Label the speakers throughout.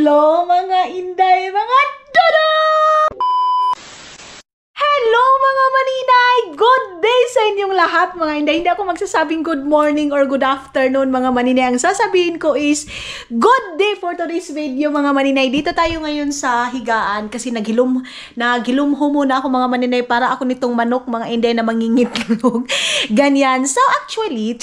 Speaker 1: Hello mga inday, mga dodo! Hello mga maninay! Good day sa inyong lahat mga inday. Hindi ako magsasabing good morning or good afternoon mga maninay. Ang sasabihin ko is good day for today's video mga maninay. Dito tayo ngayon sa higaan kasi naghilumho muna ako mga maninay para ako nitong manok mga inday na mangingitlog. Ganyan. So actually,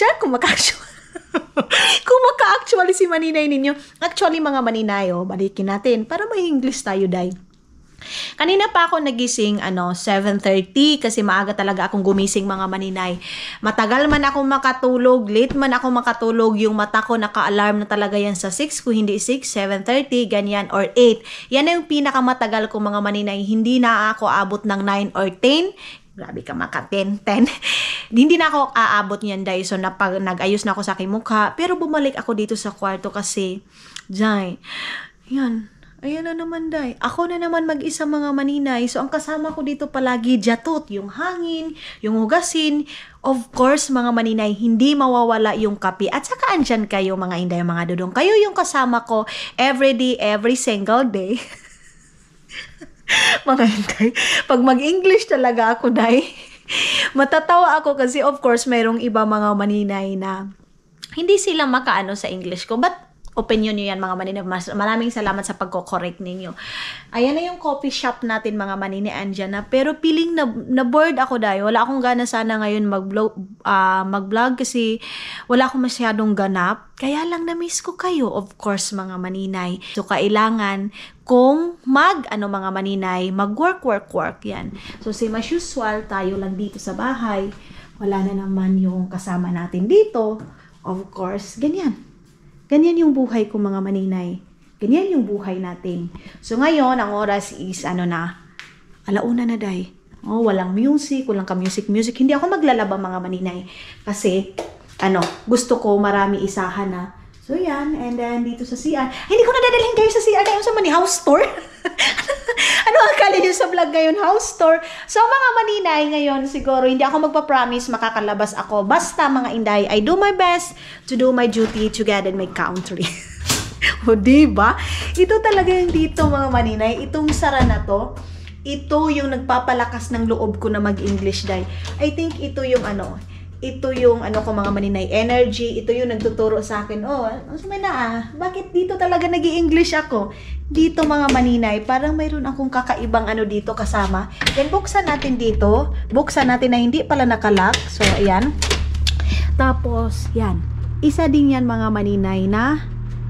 Speaker 1: kung maka-actually si maninay ninyo. Actually mga maninay, balikin natin para may English tayo, day. Kanina pa ako nagising 7:30 kasi maaga talaga akong gumising mga maninay. Matagal man ako makatulog, late man ako makatulog, yung mata ko naka-alarm na talaga yan sa 6, kung hindi 6, 7:30, ganyan, or 8. Yan na yung pinakamatagal ko mga maninay. Hindi na ako abot ng 9 or 10. Grabe ka maka 10. Hindi na ako aabot niyan, day. So nag-ayos na ako sa aking mukha. Pero bumalik ako dito sa kwarto kasi, day, yan. Ayan na naman, day. Ako na naman mag-isa mga maninay. So, ang kasama ko dito palagi, jatot. Yung hangin, yung hugasin. Of course, mga maninay, hindi mawawala yung kape. At saka andyan kayo, mga inday, mga dudong. Kayo yung kasama ko every day, every single day. Mga inday, pag mag-English talaga ako, day, matatawa ako kasi, of course, mayroong iba mga maninay na hindi sila makaano sa English ko. But, opinion nyo yan mga maninay. Maraming salamat sa pagko-correct ninyo. Ayan na yung coffee shop natin mga maninay, andyan na. Pero feeling na bored ako dahil wala akong gana sana ngayon mag-vlog kasi wala akong masyadong ganap. Kaya lang na-miss ko kayo, of course mga maninay. So kailangan kung mga maninay, mag-work yan. So same as usual, tayo lang dito sa bahay. Wala na naman yung kasama natin dito. Of course, ganyan. Ganyan yung buhay ko mga maninay. Ganyan yung buhay natin. So ngayon, ang oras is alauna na, day. Walang music, walang ka-music. Hindi ako maglalaba mga maninay. Kasi, gusto ko marami isahan na. So yan, and then dito sa CR. Hindi ko nadadalhin kayo sa CR ngayon sa house tour. Ano akala nyo sa vlog ngayon? House tour. So mga maninay ngayon, siguro hindi ako magpa-promise makakalabas ako. Basta mga inday, I do my best to do my duty together in my country. O diba? Ito talaga yung dito mga maninay. Itong sara na to, ito yung nagpapalakas ng loob ko na mag-English, day. I think ito yung ito yung ko mga maninay, energy. Ito yung nagtuturo sa akin, bakit dito talaga nag-i-English ako? Dito mga maninay, parang mayroon akong kakaibang dito kasama. Then buksan natin dito. Buksan natin na hindi pala nakalock. So ayan. Tapos yan. Isa din yan mga maninay na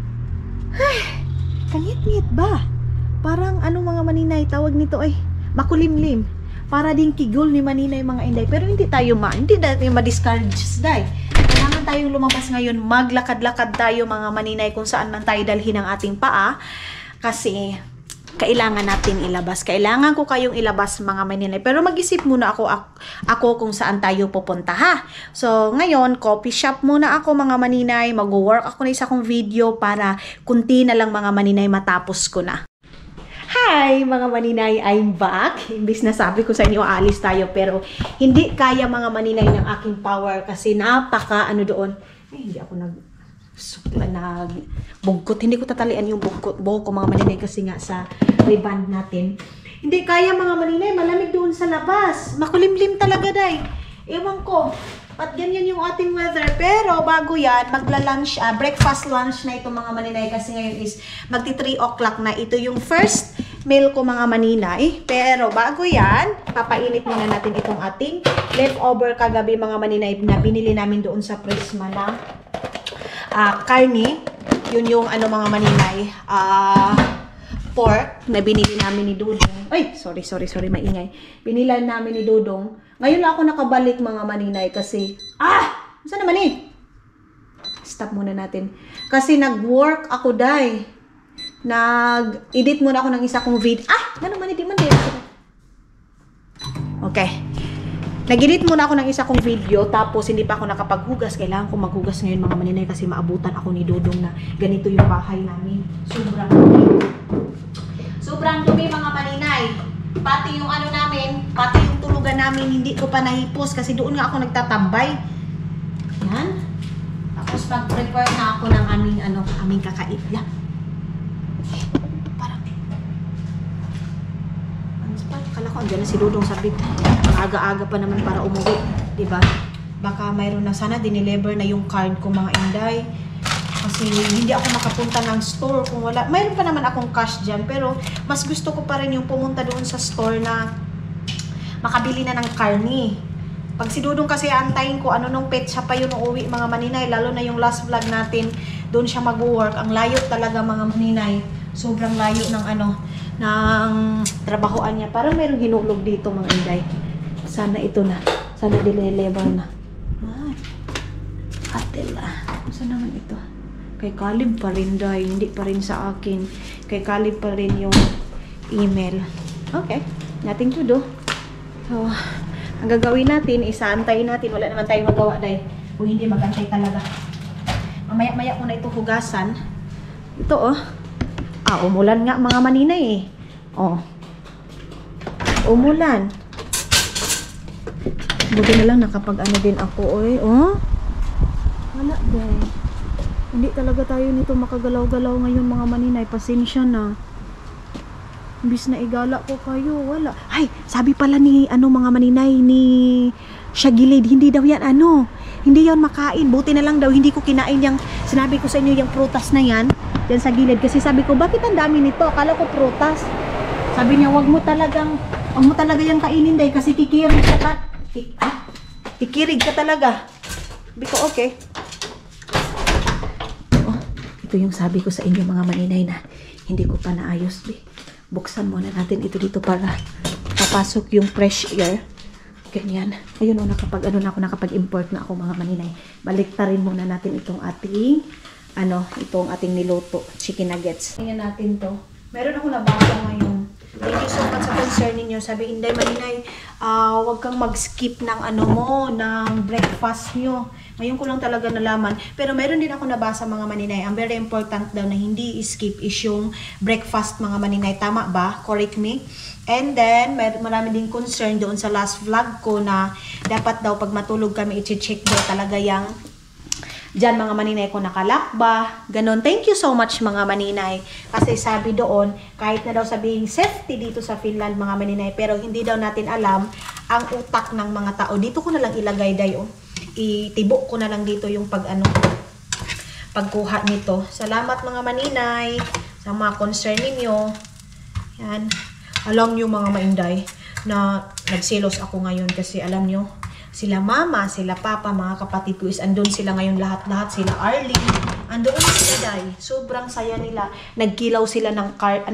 Speaker 1: kangit-ngit ba? Parang mga maninay tawag nito makulimlim. Para din kigol ni maninay mga inday. Pero hindi tayo hindi natin ma-discourage, day. Kailangan tayong lumabas ngayon. Maglakad-lakad tayo mga maninay kung saan man tayo dalhin ang ating paa. Kasi kailangan natin ilabas. Kailangan ko kayong ilabas mga maninay. Pero mag-isip muna ako kung saan tayo pupunta, ha? So ngayon, coffee shop muna ako mga maninay. Mag-work ako na isa kong video para kunti na lang mga maninay matapos ko na. Hi mga maninay, I'm back. Imbis na sabi ko sa inyo aalis tayo pero hindi kaya mga maninay ng aking power kasi napaka doon. Hindi ako nagbungkot. Hindi ko tatalian yung buhok ko mga maninay kasi nga sa reband natin. Hindi kaya mga maninay, malamig doon sa labas. Makulimlim talaga, day. Ewan ko. At ganyan yung ating weather. Pero bago yan, magla-lunch, breakfast lunch na ito mga maninay. Kasi ngayon is magti 3 o'clock na. Ito yung first meal ko mga maninay. Pero bago yan, papainit muna natin itong ating leftover kagabi mga maninay na binili namin doon sa Prisma na karne. Yun yung mga maninay. Pork na binili namin ni Dudong. Ay, sorry, maingay. Binila namin ni Dudong. Ngayon lang ako nakabalik mga maninay kasi, saan naman Stop muna natin. Kasi nag-work ako, day. Nag-edit muna ako ng isa kong video. Okay. Nag-edit muna ako ng isa kong video, tapos hindi pa ako nakapaghugas. Kailangan ko maghugas ngayon mga maninay kasi maabutan ako ni Dudong na ganito yung bahay namin. Sobrang dumi mga maninay. Pati yung namin, pati yung tulugan namin, hindi ko pa nahipos kasi doon nga ako nagtatambay. Yan. Tapos mag-prepare na ako ng aming kakain. Diyan na si Dudong sabit. Aga-aga pa naman para umuwi. Diba? Baka mayroon na sana dineliver na yung card ko mga inday. Kasi hindi ako makapunta ng store kung wala. Mayroon pa naman akong cash dyan. Pero mas gusto ko pa rin yung pumunta doon sa store na makabili na ng karni. Pag si Dudong kasi antayin ko, ano nung petsa pa yun uuwi mga maninay. Lalo na yung last vlog natin, doon siya mag-work. Ang layo talaga mga maninay. Sobrang layo ng ng trabahoan niya. Parang mayroong hinulog dito mga inday. Sana ito na. Sana deliver na. Ay, atela. Saan naman ito? Kay Caleb pa rin day. Hindi pa rin sa akin. Kay Caleb pa rin yung email. Okay. Nothing to do. So, ang gagawin natin, isaantay natin. Wala naman tayong magawa, day. Kung hindi, magantay talaga. Mamaya-maya ko na ito hugasan. Ito, oh. Umulan nga, mga maninay, eh. Oh. Umulan. Buti na lang nakapag-ano din ako, oy. Oh. Wala, day. Hindi talaga tayo nito makagalaw-galaw ngayon, mga maninay. Pasensya na. Imbis na igala ko kayo, wala. Ay, sabi pala ni, mga maninay, ni Shagilid, hindi daw yan, hindi yan makain. Buti na lang daw, hindi ko kinain yung, sinabi ko sa inyo, yung prutas na yan, yan sa gilid. Kasi sabi ko, bakit ang dami nito? Akala ko prutas. Sabi niya, wag mo talaga yung kainin, day, kasi kikirig ka kikirig ka talaga. Sabi ko, okay. Oh, ito yung sabi ko sa inyo, mga maninay, na hindi ko pa naayos, be. Buksan muna natin ito dito para papasok yung fresh air. Ganyan. Ayun o, nakapag-import na ako mga maninay. Baliktarin muna natin itong ating, itong ating niluto, chicken nuggets. Tingnan natin to. Meron ako nabasa ngayon. Thank you so much sa concern ninyo. Sabi, Inday Maninay, wag kang mag-skip ng ng breakfast nyo. Ngayon ko lang talaga nalaman. Pero meron din ako nabasa mga maninay. Ang very important daw na hindi skip is yung breakfast mga maninay. Tama ba? Correct me? And then, marami din concern doon sa last vlog ko na dapat daw pag matulog kami, i-check daw talaga yung dyan mga maninay ko nakalak ba. Ganon. Thank you so much mga maninay. Kasi sabi doon, kahit na daw sabihin safety dito sa Finland mga maninay, pero hindi daw natin alam ang utak ng mga tao. Dito ko na lang ilagay dayo. Itibok ko na lang dito yung pagkuha nito. Salamat mga maninay sa mga concern ninyo. Yan. Alam nyo mga mainday na nagselos ako ngayon kasi alam nyo, sila mama, sila papa, mga kapatid ko is andun sila ngayon lahat-lahat. Sila Arlie, andun sila day. Sobrang saya nila. Nagkilaw sila ng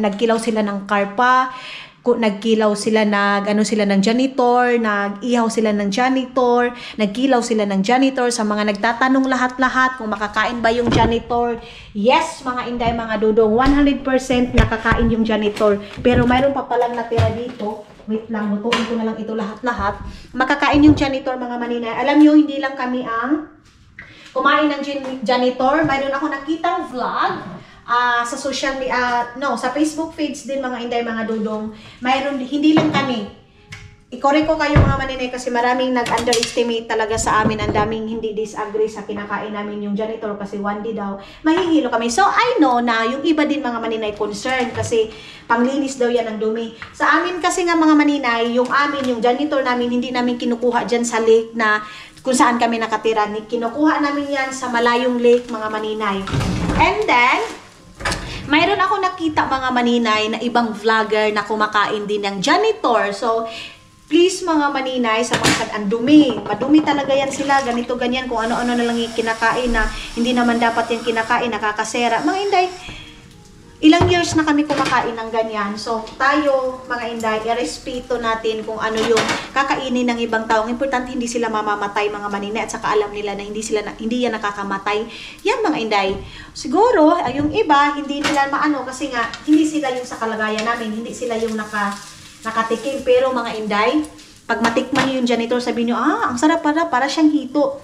Speaker 1: karpa. Nagkilaw sila ng janitor, nag-ihaw sila ng janitor, nagkilaw sila ng janitor sa mga nagtatanong lahat-lahat kung makakain ba yung janitor. Yes, mga inday, mga dudong, 100% nakakain yung janitor. Pero mayroon pa palang natira dito. Wait lang, lutuin ko na lang ito lahat-lahat. Makakain yung janitor, mga maninay. Alam nyo, hindi lang kami ang kumain ng janitor. Mayroon ako nakitang vlog. Sa social media, sa Facebook page din mga inday, mga dudong, mayroon, hindi lang kami. I-correct ko kayo mga maninay kasi maraming nag-underestimate talaga sa amin. Ang daming hindi disagree sa kinakain namin yung janitor kasi one day daw, mahihilo kami. So, I know na yung iba din mga maninay concerned kasi panglinis daw yan ng dumi. Sa amin kasi nga mga maninay, yung janitor namin, hindi namin kinukuha dyan sa lake na kung saan kami nakatira. Kinukuha namin yan sa malayong lake mga maninay. And then, mayroon ako nakita mga maninay na ibang vlogger na kumakain din ng janitor. So, please mga maninay, sa mga andumi, madumi talaga yan sila, ganito, ganyan, kung ano-ano na lang yung kinakain na hindi naman dapat yung kinakain, nakakasera. Mga inday, ilang years na kami kumakain ng ganyan. So, tayo, mga inday, irespeto natin kung ano yung kakainin ng ibang tao. Importante, hindi sila mamamatay, mga maninay, at saka alam nila na hindi yan nakakamatay. Yan, mga inday. Siguro, yung iba, hindi nila maano, kasi nga, hindi sila yung sa kalagayan namin, hindi sila yung nakatikim. Pero, mga inday, pag matikman nyo yung janitor, sabihin nyo, ang sarap para siyang hito.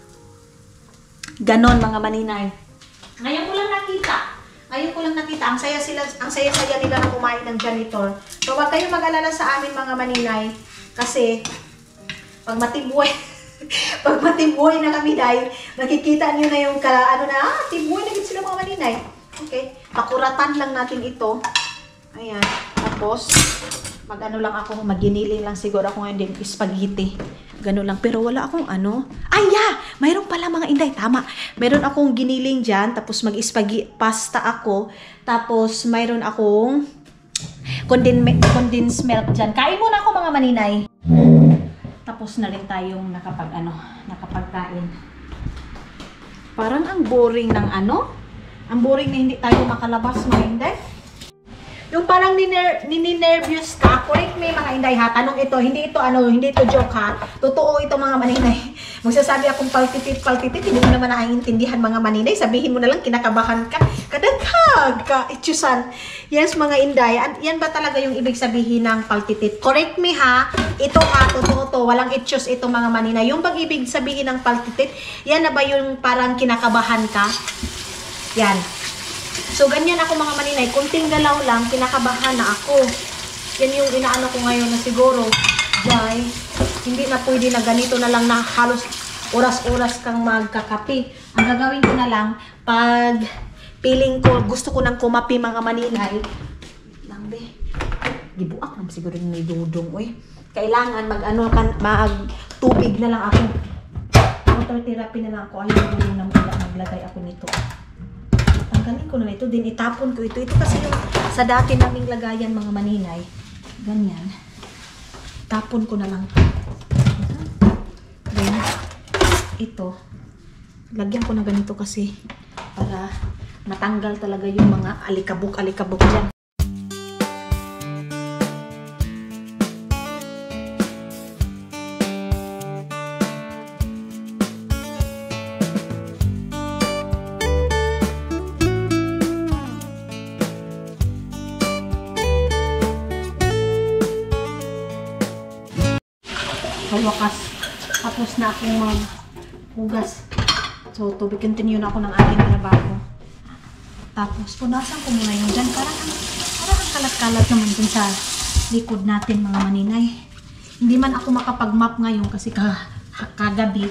Speaker 1: Ganon, mga maninay. Ngayon ko lang nakita, ang saya-saya nila na kumain ng janitor. So, wag kayong mag-alala sa amin mga maninay. Kasi, pag matibuhay na kami dahil, nakikita nyo na yung tibuhay na sila mga maninay. Okay. Pakuratan lang natin ito. Ayan. Tapos, Mag-ano lang ako, maginiling lang siguro ako ngayon din, spaghetti. Ganun lang. Pero wala akong ano. Ay, yeah! Mayroon pala mga inday. Tama. Mayroon akong giniling dyan. Tapos mag-spaghetti pasta ako. Tapos mayroon akong condensed milk dyan. Kain muna ako mga maninay. Tapos na rin tayong nakapagkain. Parang ang boring ng ano. Ang boring na hindi tayo makalabas mga inday. Yung parang nininervyos ka, correct me mga inday ha, tanong ito, hindi ito joke ha, totoo ito mga maninay. Magsasabi akong paltitit, hindi mo naman naiintindihan mga maninay, sabihin mo na lang kinakabahan ka, kadagkag ka, itsusan. Yes mga inday, yan ba talaga yung ibig sabihin ng paltitit? Correct me ha, ito ha, totoo to, walang itsus ito mga maninay. Yung bang ibig sabihin ng paltitit, yan na ba yung parang kinakabahan ka? Yan. So, ganyan ako mga maninay. Kunting galaw lang, kinakabahan na ako. Yan yung inaano ko ngayon na siguro, Jai, hindi na pwede na ganito na lang na halos oras-oras kang magkakape. Ang gagawin ko na lang, pag feeling ko, gusto ko nang kumapi mga maninay, lambe, gibuak naman siguro ni Dudong, oy. Kailangan mag-tubig na lang ako. Water therapy na lang ako. Ayaw mo na maglagay ako nito. Tanggalin ko na ito, din itapon ko ito. Ito kasi yung sa dati naming lagayan mga maninay. Ganyan. Tapon ko na lang ito. Then, ito. Lagyan ko na ganito kasi para matanggal talaga yung mga alikabok-alikabok dyan. Wakas, tapos na akong maghugas. So, to be continue na ako ng aking trabaho. Tapos, punasan ko muna yung dyan. Parang ang kalat-kalat naman dun sa likod natin, mga maninay. Hindi man ako makapag-map ngayon kasi kagabi,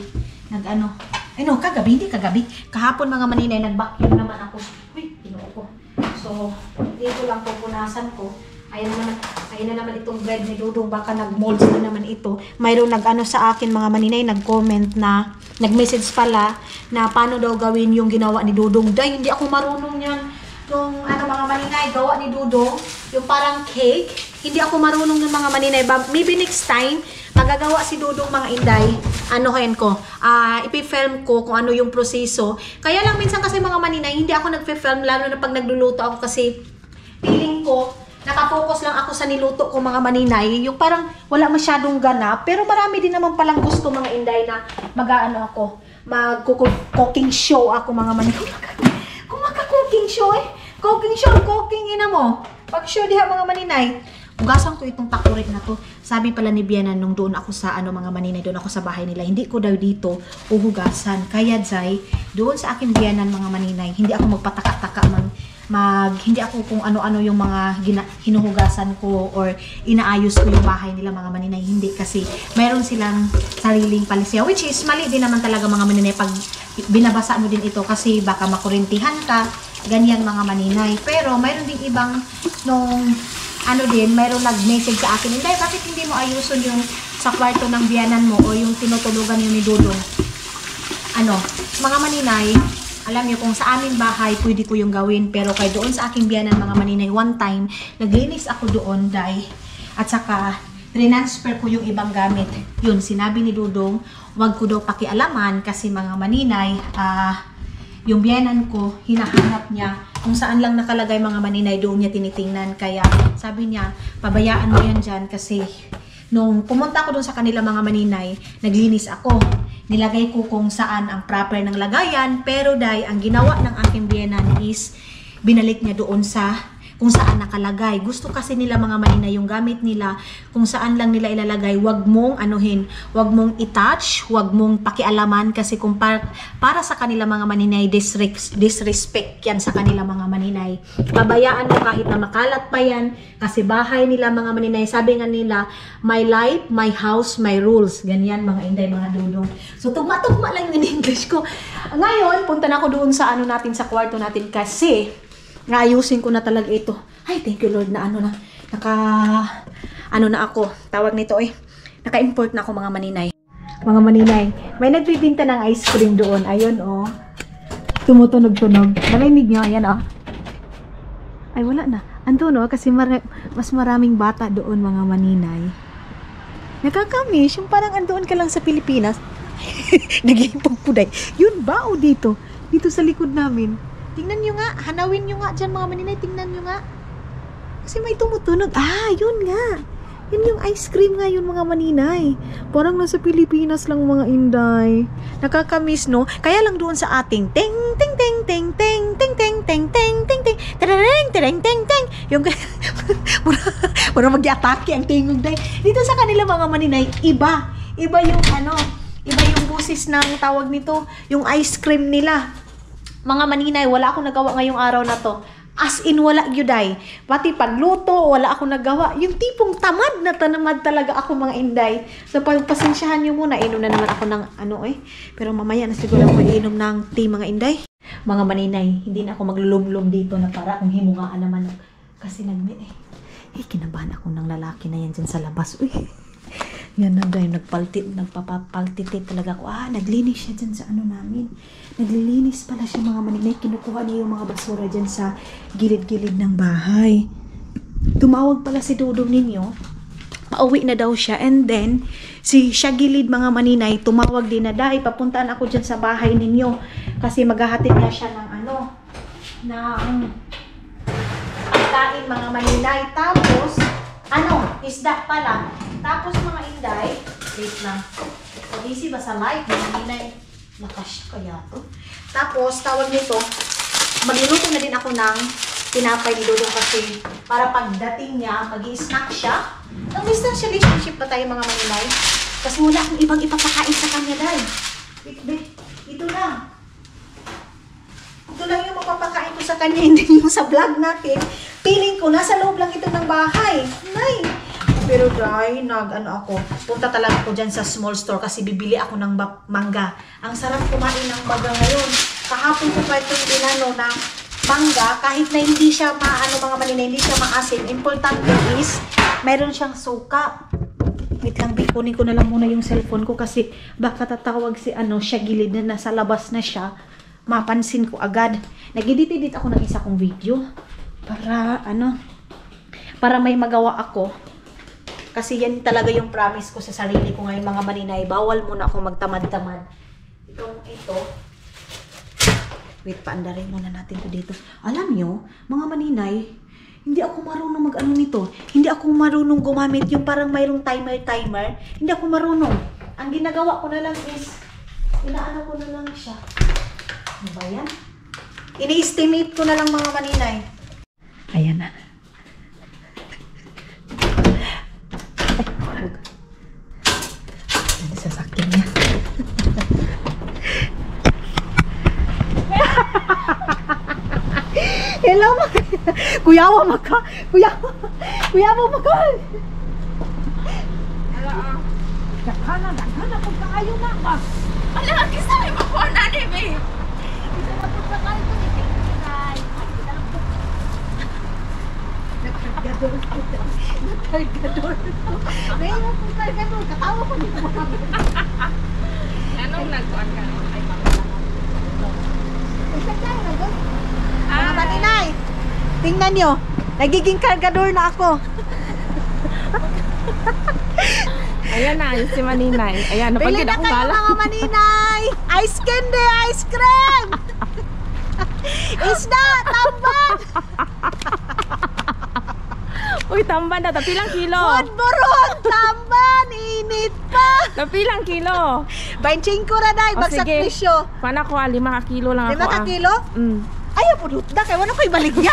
Speaker 1: hindi kagabi. Kahapon, mga maninay, nag-vacuum naman ako. Uy, pinuo ko. So, dito lang po punasan ko. Ayan na naman itong bread ni Dudong, baka nag-molds na naman ito. Mayroong sa akin mga maninay, nag-comment na, nag-message pala na paano daw gawin yung ginawa ni Dudong. Dahil hindi ako marunong yan. Yung mga maninay, gawa ni Dudong, yung parang cake, hindi ako marunong yung mga maninay. Maybe next time, magagawa si Dudong mga inday, ipifilm ko kung ano yung proseso. Kaya lang minsan kasi mga maninay, hindi ako nagfi-film, lalo na pag nagluluto ako kasi feeling ko, nakafocus lang ako sa niluto ko mga maninay. Yung parang wala masyadong ganap. Pero marami din naman palang gusto mga inday na mag-cooking show ako mga maninay. Kung maka-cooking show cooking ina mo. Pag-show diha mga maninay. Hugasan ko itong takurit na to. Sabi pala ni Bianan nung doon ako sa mga maninay, doon ako sa bahay nila. Hindi ko daw dito uhugasan. Kaya Zay, doon sa akin Bianan mga maninay, hindi ako magpataka-taka hindi ako kung ano-ano yung mga hinuhugasan ko or inaayos ko yung bahay nila mga maninay. Hindi kasi mayroon silang sariling palisiya, which is mali din naman talaga mga maninay pag binabasa mo din ito kasi baka makurintihan ka, ganyan mga maninay. Pero mayroon din ibang mayroon nag-message sa akin, hindi, bakit hindi mo ayusin yung sa kwarto ng biyanan mo o yung tinutulugan yung ni Dudong? Mga maninay, alam niyo kung sa aming bahay, pwede ko yung gawin. Pero kay doon sa aking biyanan, mga maninay, one time, naglinis ako doon, at saka, transfer ko yung ibang gamit. Yun, sinabi ni Dudong, wag ko daw pakialaman kasi mga maninay, yung biyanan ko, hinahanap niya kung saan lang nakalagay mga maninay, doon niya tinitingnan. Kaya, sabi niya, pabayaan mo yan dyan kasi, nung pumunta ako doon sa kanila mga maninay, naglinis ako. Nilagay ko kung saan ang proper ng lagayan, pero ang ginawa ng aking biyenan is binalik niya doon sa kung saan nakalagay. Gusto kasi nila mga maninay yung gamit nila kung saan lang nila ilalagay. Wag mong wag mong i-touch, wag mong pakialaman kasi kung para sa kanila mga maninay, disrespect yan sa kanila mga maninay. Pabayaan mo kahit na makalat pa yan kasi bahay nila mga maninay. Sabi nga nila, my life, my house, my rules. Ganyan mga inday, mga Dudong. So tugma-tugma lang yung English ko. Ngayon, punta na ako doon sa natin sa kwarto natin kasi ayusin ko na talaga ito. Ay, thank you Lord na ano na ako, tawag nito naka-import na ako mga maninay. Mga maninay, may nagbibinta ng ice cream doon. Ayun, oh. Tumutunog-tunog. Narinig nyo, ayan, oh. Ay, wala na. Ando, no? Kasi mas maraming bata doon, mga maninay. Nakakamiss. Yung parang andoon ka lang sa Pilipinas. Nag-iipang puday. Yun ba, o dito? Dito sa likod namin. Tingnan nyo nga. Hanawin nyo nga dyan, mga maninay. Tingnan nyo nga. Kasi may tumutunog. Ah, yun nga. Yun yung ice cream nga yun, mga maninay. Parang nasa Pilipinas lang, mga inday. Nakakamiss, no? Kaya lang doon sa ating ting ting ting ting ting ting ting ting ting ting ting tereng tereng ting ting yung mura mag-atake ang tingog day. Dito sa kanila, mga maninay, iba yung iba yung busis ng tawag nito, yung ice cream nila. Mga maninay, wala akong nagawa ngayong araw na to. As in, wala gyuday. Pati pagluto, wala akong nagawa. Yung tipong tamad na tanamad talaga ako, mga inday. So, pagpasensyahan nyo muna. Inom na naman ako ng Pero mamaya na siguro ako inom ng tea, mga inday. Mga maninay, hindi na ako maglulumlum dito na para kung himungaan naman. Kasi kinabahan ako ng lalaki na yan dyan sa labas. Uy, yan na dahil nagpapaltitit talaga ako. Naglinis siya dyan sa namin. Naglilinis pala siya, mga maninay. Kinukuha niya yung mga basura dyan sa gilid-gilid ng bahay. Tumawag pala si Dudong ninyo. Pauwi na daw siya. And then, si siya gilid, mga maninay, tumawag din na, dahil papuntaan ako dyan sa bahay ninyo. Kasi maghahatid niya siya ng pagkain, mga maninay. Tapos, isda pala. Tapos, mga inday, wait lang. Busy ba sa live, mga maninay? Nakasya kaya to. Tapos, tawag nito, magluluto na din ako ng tinapay ni Dudong kasi para pagdating niya, mag-i-snack siya. Long-distance relationship pa tayo, mga maninay. Kasi wala akong ibang ipapakain sa kanya, day. Wait. Ito lang. Ito lang yung mapapakain ko sa kanya, hindi yung sa vlog natin. Feeling ko, nasa loob lang ito ng bahay. Nay! Pero day, ako. Punta talaga ako dyan sa small store kasi bibili ako ng mangga. Ang sarap kumain ng mangga ngayon. Kahapon ko pa itong na mangga, kahit na hindi siya mga maninay, hindi siya maasim. Importante is, mayroon siyang suka. Wait lang, kunin ko na lang muna yung cellphone ko kasi baka tatawag siya gilid na nasa labas na siya. Mapansin ko agad. Nag-edit ako ng isa kong video. Para may magawa ako. Kasi yan talaga yung promise ko sa sarili ko ngayon, mga maninay. Bawal muna ako magtamad-tamad. Ito. Wait, paandarin muna natin to dito. Alam nyo, mga maninay, hindi ako marunong nito. Hindi ako marunong gumamit yung parang mayroong timer. Hindi ako marunong. Ang ginagawa ko na lang is, inaano ko na lang siya. Ano ba yan? Ini-estimate ko na lang, mga maninay. Ayan na. Sasakyan niya. Hello, kuyawa maka. Kuyawa maka. Dakana pagkaayo na ba?
Speaker 2: Ala, kisa may makuha na ni babe.
Speaker 1: Kisa na pagkaayo ko ni Tingkiray. Nagkargador. Mayroon po kargador. Katawa ko dito.
Speaker 2: Anong nagkuhan ka? Ay,
Speaker 1: mga maninay, tingnan nyo. Nagiging kargador na ako.
Speaker 2: Ayan na, yung si Maninay. Ayan,
Speaker 1: Bili
Speaker 2: napagod
Speaker 1: na
Speaker 2: akong
Speaker 1: kayo,
Speaker 2: bala.
Speaker 1: mga maninay. Ice candy, ice cream. Isda, tamban.
Speaker 2: Uy, tamban na. Tapilang kilo.
Speaker 1: Budburot, tamban. Init pa.
Speaker 2: Tapilang kilo.
Speaker 1: 25 na day, bagsak presyo.
Speaker 2: Paano ko, 5 kilo lang ako.
Speaker 1: 5 ka kilo? Ayaw po dutda, kaya wala ko ibaligya.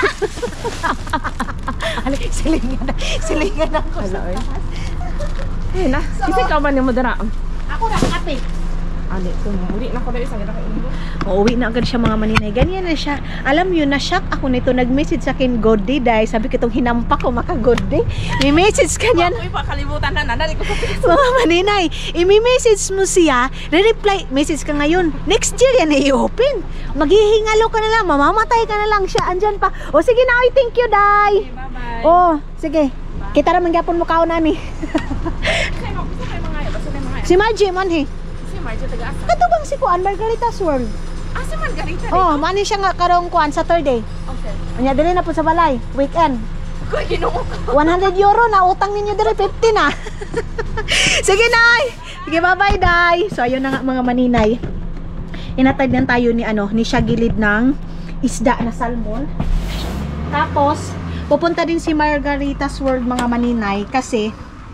Speaker 1: Silingan ako sa taas.
Speaker 2: Eh na, kasi ka ba niyo mo dara?
Speaker 1: Ako na, kape.
Speaker 2: Ali, uli na ko dahil sa ganda kayo.
Speaker 1: Uuwi na agad siya, mga maninay. Ganyan na siya. Alam yun, na-shock ako nito. Nag-message sa akin, good day, dahil sabi ko itong hinampak ko, maka-good day. May message ka niyan.
Speaker 2: Uy, pakalibutan na. Nandali ko sa piso.
Speaker 1: Mga maninay, i-message mo siya, re-reply, message ka ngayon. Next year yan i-open. Maghihingalo ka na lang, mamamatay ka na lang siya. Andyan pa. O sige na, thank you, day.
Speaker 2: Okay, bye-bye.
Speaker 1: Oh, sige. Kita ra man gyapon mo kaon ani.
Speaker 2: Kasi mga yun. Basta mga yun.
Speaker 1: Si Margie man he.
Speaker 2: Si Marjo taga-asa.
Speaker 1: Katubang si Kuan Margarita's World.
Speaker 2: Si Margarita rin.
Speaker 1: Oh, mani siya nga karong Kuan Saturday.
Speaker 2: Okay.
Speaker 1: Anya dili na po sa balay, weekend.
Speaker 2: Kuya, ginoo ko.
Speaker 1: 100 euro na utang ninyo dire 50 na. Sige nay. Sige bye-bye day. So ayun na nga mga maninay. Inatad na tayo ni ni siya gilid ng isda na salmon. Tapos pupunta din si Margarita's World mga maninay kasi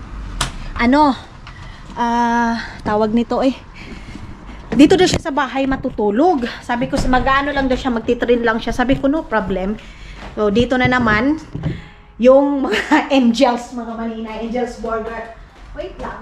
Speaker 1: tawag nito dito daw siya sa bahay matutulog. Sabi ko mag-ano lang daw siya, magtitrain lang siya. Sabi ko no problem. So dito na naman yung mga angels mga maninay, angels burger. Wait lang.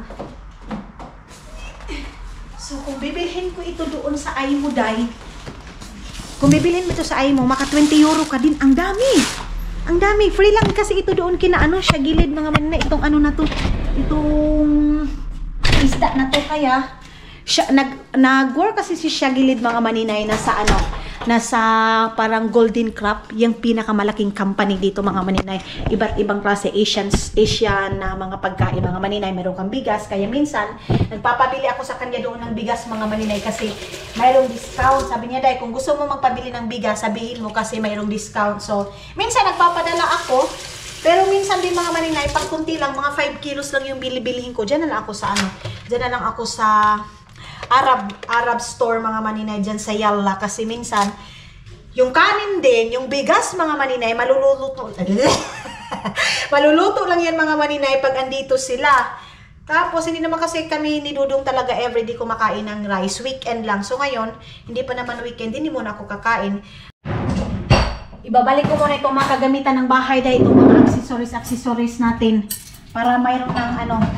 Speaker 1: So kung bibilhin ko ito doon sa Aimo day, kung bibilhin mo ito sa Aimo, maka 20 euro ka din. Ang dami. Ang dami. Free lang kasi ito doon kina siya gilid mga maninay. Itong na to. Itong isda na to kaya siya, nag-work kasi si siya gilid mga maninay nasa parang Golden Crop, yung pinakamalaking company dito mga maninay. Iba't ibang klase Asian na mga pagkain mga maninay. Meron kang bigas, kaya minsan nagpapabili ako sa kanya doon ng bigas mga maninay kasi mayroong discount. Sabi niya, Day, kung gusto mo magpabili ng bigas, sabihin mo kasi mayroong discount. So, minsan nagpapadala ako, pero minsan din mga maninay, pag kunti lang, mga 5 kilos lang yung bilibilihin ko. Diyan na lang ako sa diyan na lang ako sa Arab store mga maninay dyan sa Yalla kasi minsan yung kanin din, yung bigas mga maninay maluluto maluluto lang yan mga maninay pag andito sila. Tapos hindi naman kasi kami ni Dudong talaga everyday kumakain ng rice, weekend lang. So ngayon hindi pa naman weekend, hindi muna ako kakain. Ibabalik ko muna itong mga kagamitan ng bahay dahil itong mga accessories natin para mayroon ng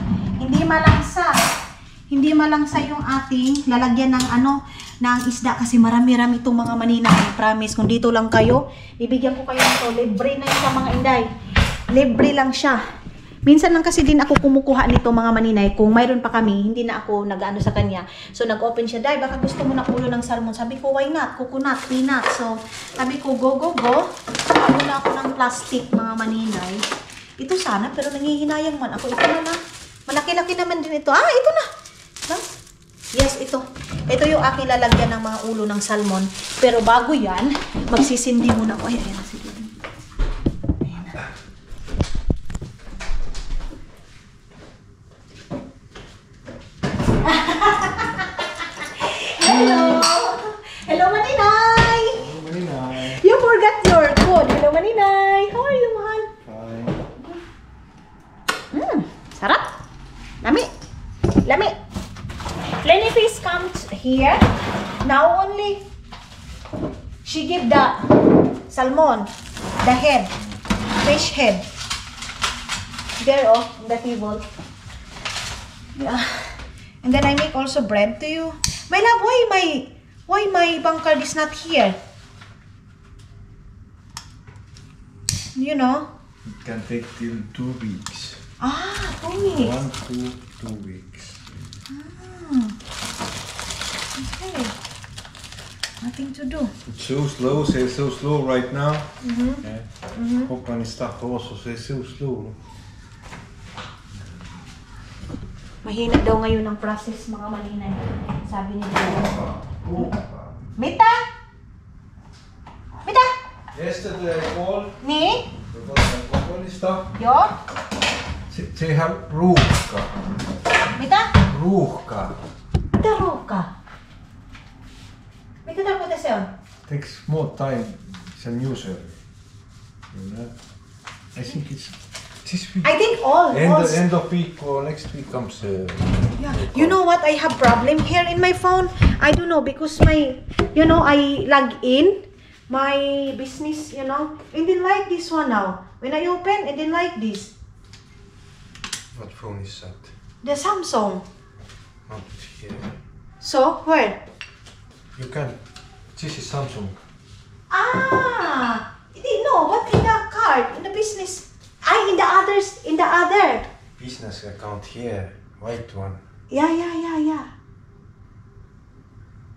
Speaker 1: hindi malangsa yung ating lalagyan ng ng isda kasi marami-rami itong mga maninay. Promise, kung dito lang kayo, bibigyan ko kayo nito. Libre na siya mga inday. Libre lang siya. Minsan lang kasi din ako kumukuha nito mga maninay. Kung mayroon pa kami, hindi na ako nag-ano sa kanya. So nag-open siya, Day, baka gusto mo ng ulo ng salmon. Sabi ko, why not? Coconut, peanut. So sabi ko, go. Muna ako ng plastic mga maninay. Ito sana, pero nangihinayang man ako. Ito na. Malaki-laki naman din ito. Ito na. Yes, ito. Ito yung aking lalagyan ng mga ulo ng salmon. Pero bago yan, magsisindi muna ako. Ayan, sige. Hello! Hello, Maninay!
Speaker 3: Hello, Maninay.
Speaker 1: You forgot your code. Hello, Maninay. How are you, mahal?
Speaker 3: Fine.
Speaker 1: Sarap. Lami. Lenny fish comes here. Now only she give the salmon, the head, fish head. There, on the table. Yeah. And then I make also bread to you. My love, why my bank card is not here? You know?
Speaker 3: It can take till 2 weeks.
Speaker 1: 2 weeks.
Speaker 3: 1 to 2 weeks.
Speaker 1: Okay. Nothing to do.
Speaker 3: It's so slow, say so slow right now. Yeah. Hope when it starts also say so slow.
Speaker 1: Mahina daw ngayon ang process mga maninay. Sabi ni Joe. Mita?
Speaker 3: Yesterday I called.
Speaker 1: Ni?
Speaker 3: What is that?
Speaker 1: Jo?
Speaker 3: Se har ruuhka.
Speaker 1: Mitä?
Speaker 3: Ruuhka.
Speaker 1: Mitä ruuhkaa? Mitä tarkoittaa se on?
Speaker 3: Takes more time than usual. You know? I think it's this week.
Speaker 1: I think all.
Speaker 3: End of week or next week comes.
Speaker 1: Yeah. You know what? I have problem here in my phone. I don't know because I log in my business, and then like this one now. When I open, and then like this.
Speaker 3: What phone is that?
Speaker 1: The Samsung.
Speaker 3: Not here.
Speaker 1: So, where?
Speaker 3: You can. This is Samsung.
Speaker 1: No, what in the card? In the business. In the other.
Speaker 3: Business account here. White one.
Speaker 1: Yeah.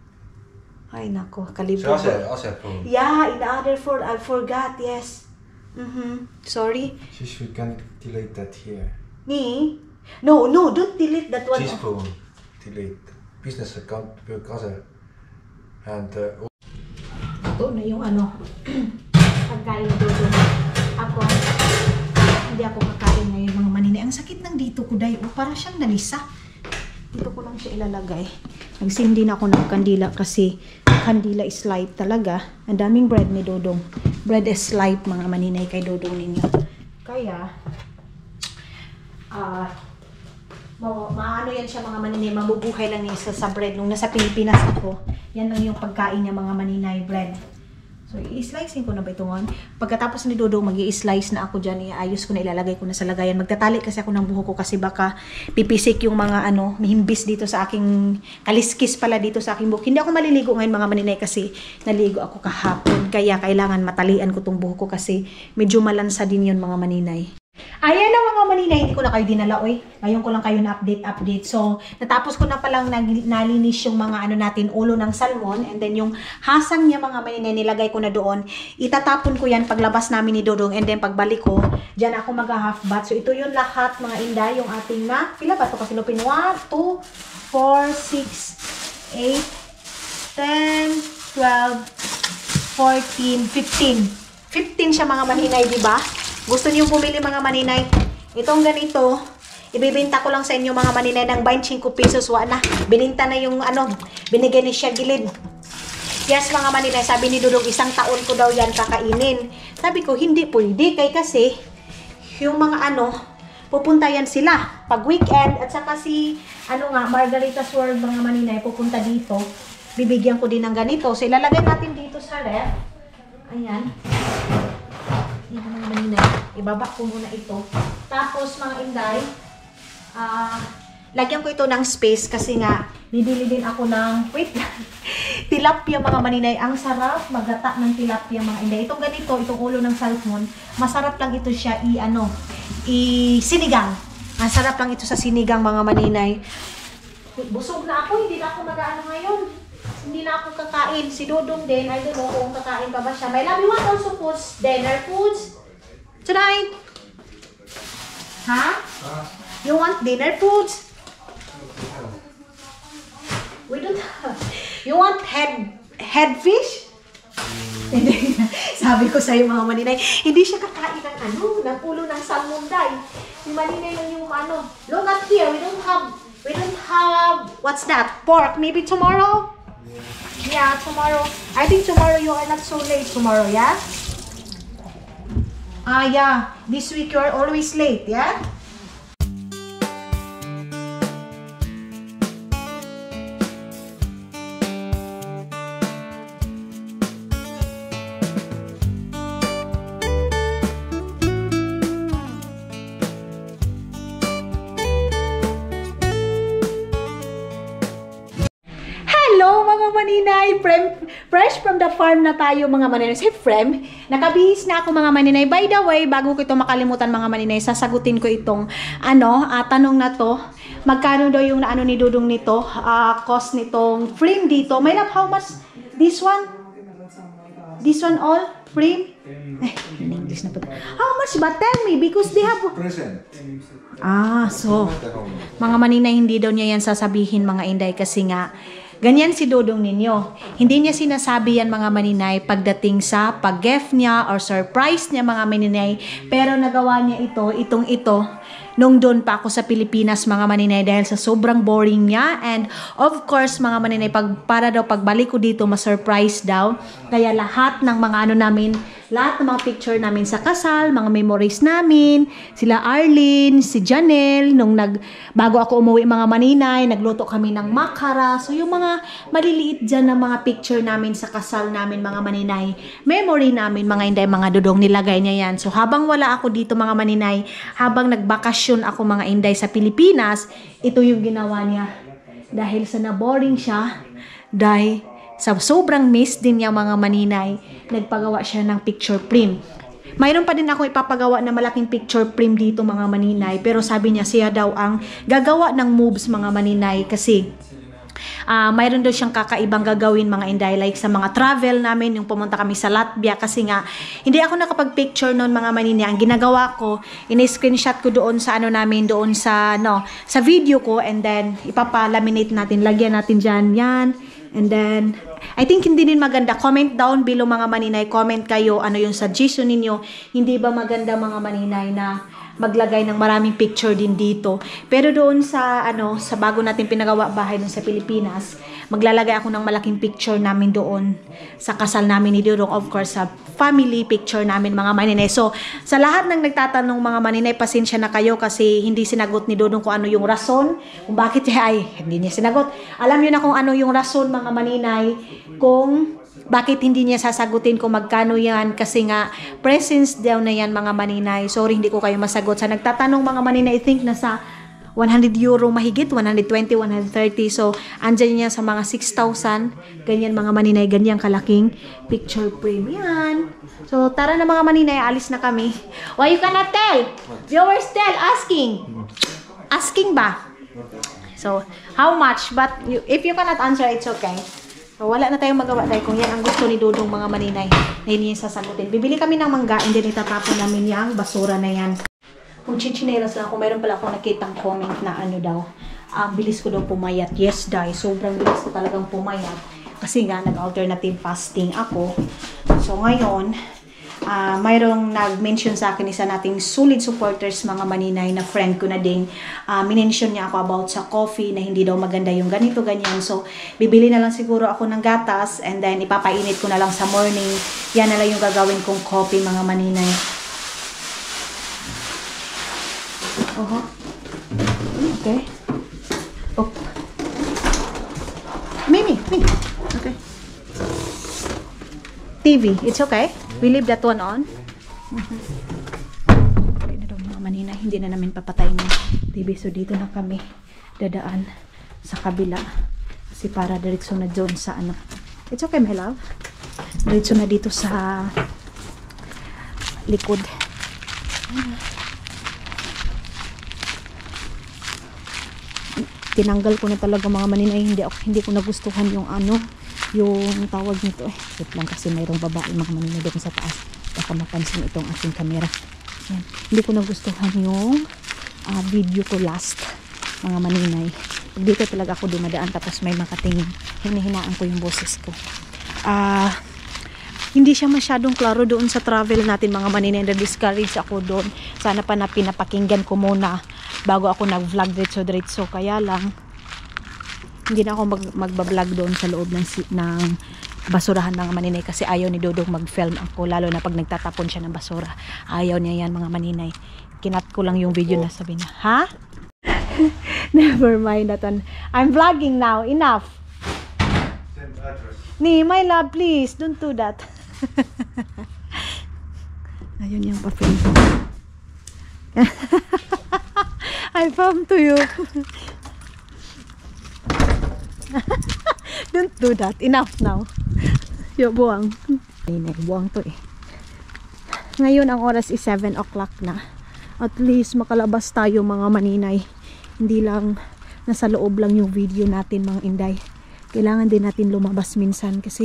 Speaker 1: Ay, nako,
Speaker 3: So
Speaker 1: kalimutan.
Speaker 3: ase phone.
Speaker 1: Yeah, in the other phone, I forgot, yes. Sorry.
Speaker 3: Just we can delete that here.
Speaker 1: Me? No, don't delete that one.
Speaker 3: This phone, delete. Business account, because and
Speaker 1: Ito na yung ano, pagkain na dodo. Ako, hindi ako kakain ngayon mga maninay. Ang sakit ng dito ko, Day. Para siyang nalisa. Dito ko lang siya ilalagay. Nagsindi na ako ng kandila kasi kandila is light talaga. Ang daming bread ni Dodong. Bread is light mga maninay kay Dodong ninyo. Kaya, maano yan siya mga maninay, mabubuhay lang niya sa bread. Nung nasa Pilipinas ako, yan lang yung pagkain niya mga maninay, bread. So, i-slicing ko na ba ito ngayon? Pagkatapos ni Dodo, mag-i-slice na ako dyan. Iayos ko na, ilalagay ko na sa lagayan. Magtatali kasi ako ng buhok ko kasi baka pipisik yung mga mihimbis dito sa aking, kaliskis pala dito sa aking buhok. Hindi ako maliligo ngayon mga maninay kasi naligo ako kahapon. Kaya kailangan matalian ko tong buhok ko kasi medyo malansa din yun mga maninay. Ayan na mga maninay, hindi ko na kayo dinala, oy. Ngayon ko lang kayo na-update. So, natapos ko na palang nalinis yung mga natin, ulo ng salmon. And then yung hasang niya mga maninay, nilagay ko na doon. Itatapon ko yan paglabas namin ni Dodong. And then pagbalik ko, dyan ako mag-half bath. So, ito yung lahat mga inday, yung ating pila ba ito kasi lupin? 1, 2, 4, 6, 8, 10, 12, 14, 15. 15 siya mga maninay, di ba? Gusto niyo bumili mga maninay? Itong ganito, ibibenta ko lang sa inyo mga maninay ng 25 pesos. Wala na. Bininta na yung binigay ni siya gilid. Yes mga maninay, sabi ni Dudong, 1 taon ko daw yan kakainin. Sabi ko, hindi pwede. Kasi, yung mga pupunta yan sila. Pag weekend, at saka si, Margarita's World mga maninay, pupunta dito. Bibigyan ko din ng ganito. So, ilalagay natin dito sa ref. Ayan. Yan mga maninay. Ibaba ko muna ito. Tapos mga inday, lagyan ko ito ng space kasi nga, bibili din ako ng, tilapia mga maninay. Ang sarap magata ng tilapia mga inday. Itong ganito, itong ulo ng salmon, masarap lang ito siya sinigang. Ang sarap lang ito sa sinigang mga maninay. Busog na ako, hindi na ako mag-ano ngayon. Hindi na ako kakain. Si Dodong din, I don't know kung kakain pa ba siya. My love, you want also foods? Dinner foods? Tonight? Ha? You want dinner foods? We don't have. You want head fish? Hindi. Sabi ko sa'yo mga maninay, hindi siya kakain ng ng ulo ng salmon day. Si maninay lang yung Look at here, we don't have, what's that? Pork. Maybe tomorrow? Yeah, tomorrow. I think tomorrow you are not so late tomorrow, yeah? Yeah. This week you are always late, yeah? Hello mga maninay! Fresh from the farm na tayo mga maninay. Si Frem, nakabihis na ako mga maninay. By the way, bago ko ito makalimutan mga maninay, sasagutin ko itong tanong na to. Magkano daw yung ni Dudong nito? Cost nitong frame dito. May love, how much? This one? This one all? Frame? In English na po. How much ba? Tell me, because they have...
Speaker 3: present.
Speaker 1: So, mga maninay, hindi daw niya yan sasabihin mga inday kasi nga, ganyan si Dodong ninyo. Hindi niya sinasabi yan mga maninay pagdating sa pag-gift niya or surprise niya mga maninay. Pero nagawa niya ito, nung doon pa ako sa Pilipinas mga maninay dahil sa sobrang boring niya. And of course mga maninay, para daw pagbalik ko dito, ma-surprise daw. Kaya lahat ng mga lahat ng mga picture namin sa kasal, mga memories namin, sila Arlene, si Janelle, bago ako umuwi mga maninay, nagluto kami ng makara. So yung mga maliliit dyan na mga picture namin sa kasal namin mga maninay, memory namin mga inday, mga Dodong, nilagay niya yan. So habang wala ako dito mga maninay, habang nagbakasyon ako mga inday sa Pilipinas, ito yung ginawa niya. Dahil sa naboring siya, dahil sa sobrang miss din niya mga maninay, nagpagawa siya ng picture frame. Mayroon pa din ako ipapagawa na malaking picture frame dito mga maninay, pero sabi niya siya daw ang gagawa ng moves mga maninay kasi mayroon daw siyang kakaibang gagawin mga Inday, like sa mga travel namin, yung pumunta kami sa Latvia, kasi nga hindi ako nakapag-picture noon mga manini. Ang ginagawa ko, in-screenshot ko doon sa ano namin, doon sa sa video ko, and then ipapalaminate natin, lagyan natin dyan yan, and then I think hindi din maganda. Comment down below mga maninay, comment kayo ano yung suggestion ninyo. Hindi ba maganda mga maninay na maglagay ng maraming picture din dito? Pero doon sa sa bago natin pinagawa bahay dun sa Pilipinas, maglalagay ako ng malaking picture namin doon sa kasal namin ni Dudong, of course sa family picture namin mga maninay. So sa lahat ng nagtatanong mga maninay, pasensya na kayo kasi hindi sinagot ni Dudong kung ano yung rason kung bakit hindi niya sinagot. Alam niyo na kung ano yung rason mga maninay, kung bakit hindi niya sasagutin kung magkano yan, kasi nga presence daw na yan mga maninay. Sorry, hindi ko kayo masagot. Sa nagtatanong mga maninay, I think nasa 100 euro mahigit, 120, 130. So, andyan niya sa mga 6,000. Ganyan mga maninay, ganyan kalaking picture frame yan. So, tara na mga maninay, alis na kami. Why you cannot tell? Viewers tell, asking. Asking ba? So, how much? But if you cannot answer, it's okay. So, wala na tayong magawa dahil kung yan ang gusto ni Dudong mga maninay, na hindi niya sasagutin. Bibili kami ng mangga and then itatapon namin yung basura na yan. Kung chichinelas lang ako, mayroon pala akong nakitang comment na daw, bilis ko daw pumayat. Yes, Day, sobrang bilis ko talagang pumayat. Kasi nga, nag-alternative fasting ako. So, ngayon, mayroong nag-mention sa akin, isa nating solid supporters mga maninay na friend ko na din. Minention niya ako about sa coffee na hindi daw maganda yung ganito, ganyan. So, bibili na lang siguro ako ng gatas and then ipapainit ko na lang sa morning. Yan na lang yung gagawin kong coffee mga maninay. Okay. Oh. Mimi. Okay. TV, it's okay? We leave that one on. Okay na daw mga maninay, hindi na namin papatayin yung TV. So dito na kami dadaan sa kabila. Kasi para diretso na doon sa It's okay my love. Diretso na dito sa likod. Tinanggal ko na talaga mga maninay, hindi ko nagustuhan yung yung tawag nito wait lang kasi mayroong babae mga maninay doon sa taas, baka mapansin itong aking camera. Yan. Hindi ko nagustuhan yung video ko last mga maninay. Dito talaga ako dumadaan tapos may makatingin, hinahinaan ko yung boses ko. Hindi siya masyadong klaro doon sa travel natin mga maninay, na discourage ako doon. Sana pa na pinapakinggan ko muna bago ako nag-vlog diretso. Kaya lang hindi na ako magbablog doon sa loob ng basurahan mga maninay kasi ayaw ni Dudong mag-film ako, lalo na pag nagtatapon siya ng basura. Ayaw niya yan mga maninay. Kinat ko lang yung video na sabi niya, ha? Never mind that one. I'm vlogging now. Enough. Ni, my love, please don't do that. Ayun yung pa-film. I film to you. Don't do that. Enough now. Yo, buwang. Buwang to eh. Ngayon ang oras is 7 o'clock na. At least makalabas tayo mga maninay. Hindi lang nasa loob lang yung video natin mga Inday. Kailangan din natin lumabas minsan kasi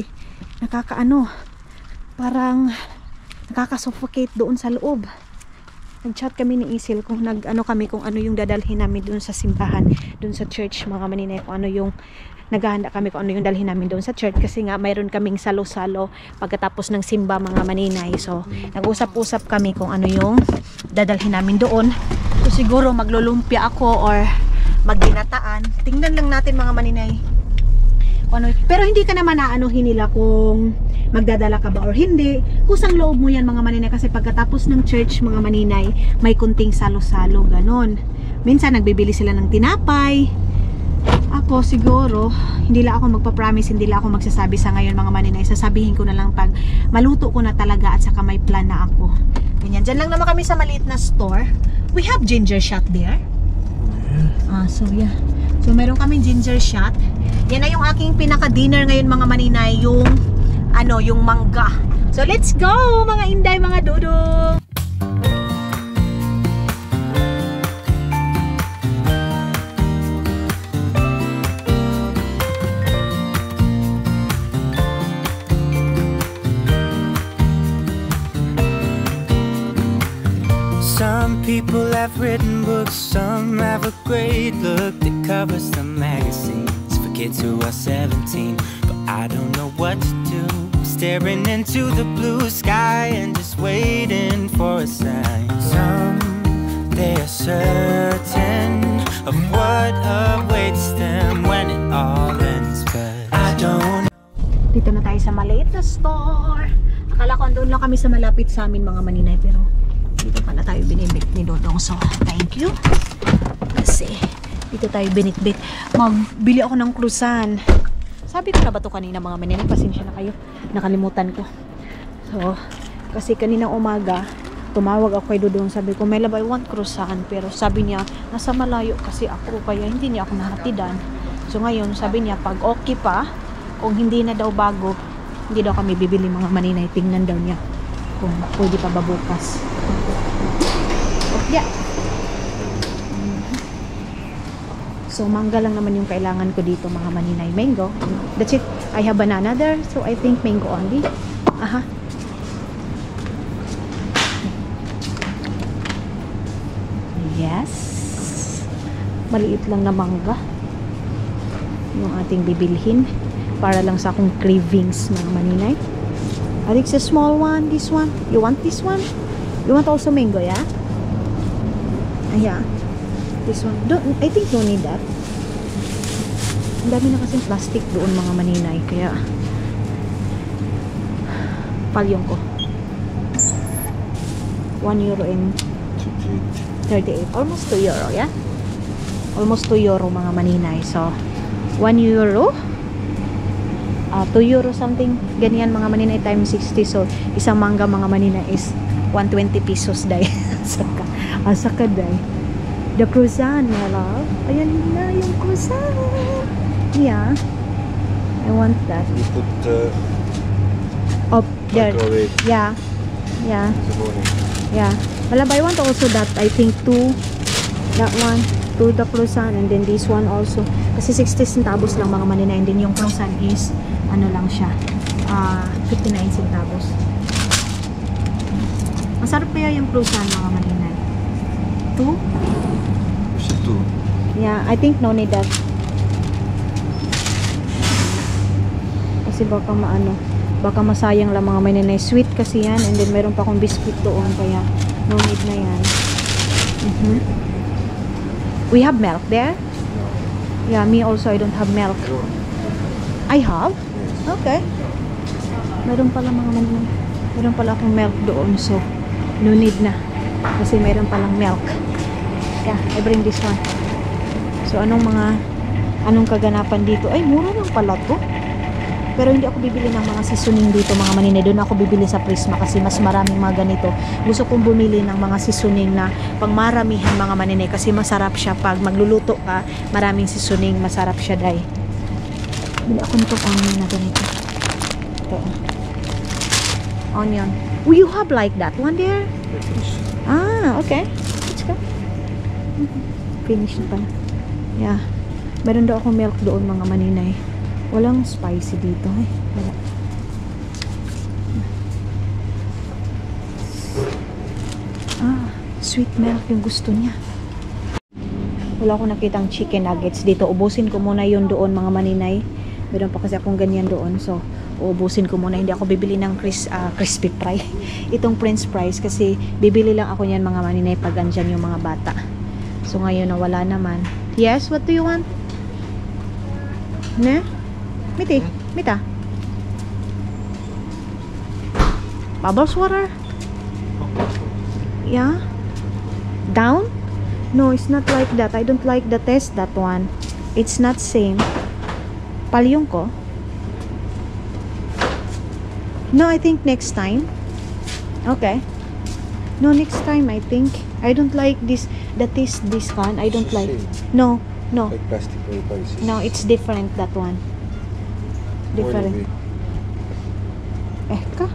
Speaker 1: parang nakaka-suffocate doon sa loob. Nag-chat kami ni Isil kung kami kung ano yung dadalhin namin doon sa simbahan, doon sa church mga maninay, kung ano yung naghahanda kami kung ano yung dalhin namin doon sa church kasi nga mayroon kaming salo-salo pagkatapos ng simba mga maninay. So nag-usap-usap kami kung ano yung dadalhin namin doon. So siguro maglulumpia ako or magginataan. Tingnan lang natin mga maninay. Pero hindi ka naman aanuhin nila kung magdadala ka ba or hindi. Kusang loob mo yan mga maninay kasi pagkatapos ng church mga maninay may kunting salo-salo ganon. Minsan nagbibili sila ng tinapay. Ako siguro hindi lang ako magpa-promise, hindi lang ako magsasabi sa ngayon mga maninay. Sasabihin ko na lang pag maluto ko na talaga at saka may plan na ako. Ganyan. Diyan lang naman kami sa maliit na store. We have ginger shot there. So yeah. So meron kaming ginger shot. Yan na yung aking pinaka-dinner ngayon mga maninay, yung yung mangga. So let's go mga Inday, mga Dudong.
Speaker 4: Some people have written books, some have a great look that covers the magazines for kids who are 17. But I don't know what to do, staring into the blue sky and just waiting for a sign. Some, they are certain of what awaits them when it all ends, but I don't.
Speaker 1: Dito na tayo sa maliit na store. Akala ko andun lang kami sa malapit sa amin mga maninay, pero dito pala tayo binibit ni Dodong. So, thank you. Kasi, dito tayo binitbit. Magbili ako ng krusan. Sabi ko na ba ito kanina mga maninay? Pasensya na kayo. Nakalimutan ko. So, kasi kaninang umaga, tumawag ako kay Dodong. Sabi ko, may I want krusan. Pero sabi niya, nasa malayo kasi ako. Kaya hindi niya ako nahatidan. So, ngayon, sabi niya, pag okay pa, kung hindi na daw bago, hindi daw kami bibili mga maninay. Tingnan daw niya kung pwede pa ba bukas. Yeah. So, mangga lang naman yung kailangan ko dito mga maninay. Mango. That's it. I have banana there. So, I think mango only. Aha. Yes. Maliit lang na mangga. Yung ating bibilhin. Para lang sa akong cravings mga maninay. I think it's a small one. This one. You want this one? You want also mango, yeah? Yeah. This one. I think don't need that. Ang dami na kasing plastic doon mga maninay. Kaya palyong ko. €1 and 38. Almost €2, yeah? Almost €2 mga maninay. So, €1. €2 something. Ganyan mga maninay times 60. So, isang mangga mga maninay is 120 pesos day. Saka day. The croissant, my love. Ayan na yung croissant. Yeah. I want that.
Speaker 3: You put
Speaker 1: Oh, there.
Speaker 3: microwave
Speaker 1: Yeah. Yeah.
Speaker 3: in the morning.
Speaker 1: Yeah. Malab, I want also that. I think 2. That one. 2 the croissant. And then this one also. Kasi 60 centavos lang mga maninay. And then yung croissant is, ano lang siya. 59 centavos. Masarap kaya yung croissant mga maninay. 2?
Speaker 3: You should do.
Speaker 1: Yeah, I think no need that. Kasi baka baka masayang lang mga maninay. Sweet kasi yan. And then meron pa akong biscuit doon. Kaya no need na yan. We have milk there? Yeah, me also. I don't have milk. I have? Okay. Meron pala mga maninay. Meron pala akong milk doon. So, no need na. Kasi meron palang milk. Yeah, I bring this one. So, anong kaganapan dito? Ay, mura lang pala to. Pero hindi ako bibili ng mga seasoning dito, mga maninay. Doon ako bibili sa Prisma kasi mas maraming mga ganito. Gusto kong bumili ng mga seasoning na pangmaramihan mga maninay kasi masarap siya pag magluluto ka. Maraming seasoning, masarap siya, day. Bili ako nitong onion na ganito. Ito. Onion. Oh, you have like that one there? Okay. Let's go. Finish na pala. Yeah. Meron daw akong milk doon mga maninay. Walang spicy dito. Wala. Sweet milk yung gusto niya. Wala akong nakitang chicken nuggets dito. Ubusin ko muna yun doon mga maninay. Meron pa kasi akong ganyan doon. So, ubusin ko muna. Hindi ako bibili ng crispy fry. Itong french fries kasi bibili lang ako niyan mga maninay pag andyan yung mga bata. So, ngayon na wala naman. Yes, what do you want? Ne? Mita. Bubbles water? Yeah? Down? No, it's not like that. I don't like the taste, that one. It's not same. Palyong ko? No, I think next time. Okay. No, next time, I think. I don't like this, the taste, this one. I don't like. No.
Speaker 3: Like plastic prices.
Speaker 1: No, it's different, that one. Different. Ka?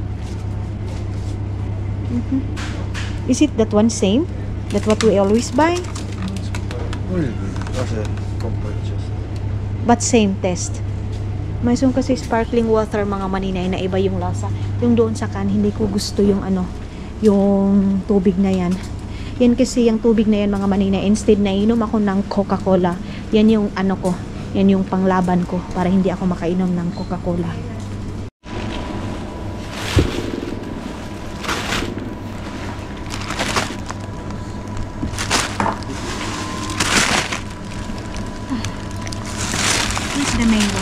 Speaker 1: Is it that one same? That what we always buy?
Speaker 3: Will be. As a compared just.
Speaker 1: But same taste. May sum kasi sparkling water mga maninay na iba yung lasa. Yung doon sa can, hindi ko gusto yung yung tubig na yan. Yan kasi yung tubig na yan mga maninay. Instead na inom ako ng Coca-Cola. Yan yung ano ko. Yan yung panglaban ko para hindi ako makainom ng Coca-Cola. Here's the mango.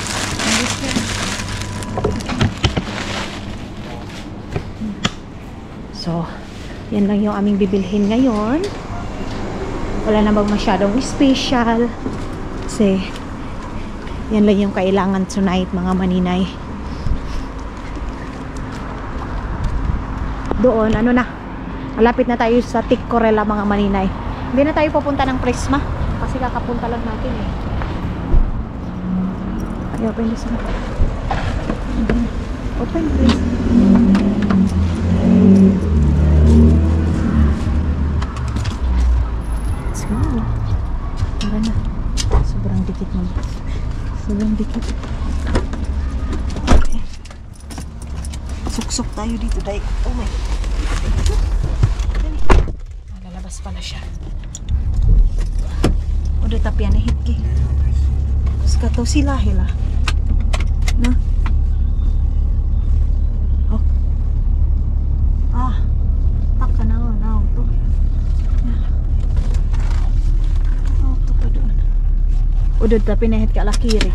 Speaker 1: So, yan lang yung aming bibilhin ngayon. Wala namang masyadong special. Kasi, yan lang yung kailangan tonight, mga maninay. Doon, ano na, malapit na tayo sa Tikcorela, mga maninay. Hindi na tayo pupunta ng Prisma. Kasi kakapunta lang natin eh. Ay, open this one. Open, please. Let's go. Tara na. Sobrang dikit mo. Sobrang dikit. Okay. Suksok tayo dito, dahil. Oh my. Lalabas pala siya. Udah tapi aneh hitki. Skato sila hila. Na. Oh. Ah. Tak ka na auto. Auto pa doon. Udah tapi nahit ka ala kiri.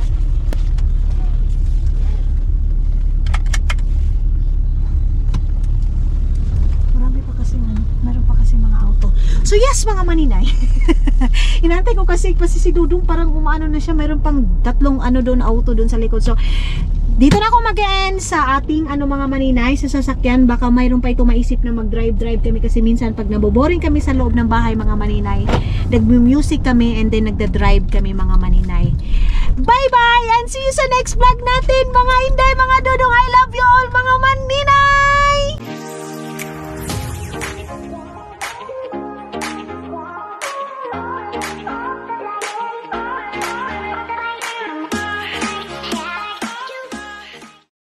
Speaker 1: Marami pa kasi meron pa kasi mga auto. So yes mga maninay. Inantay ko kasi si Dudong parang umaano na siya, mayroon pang 3 doon auto doon sa likod. So dito na ako mag-end sa ating mga maninay sa sasakyan. Baka mayroon pa ito maisip na mag-drive kami kasi minsan pag naboboring kami sa loob ng bahay mga maninay, nag-music kami and then nagda-drive kami mga maninay. Bye bye and see you sa next vlog natin mga Inday, mga Dudong. I love you all mga maninay.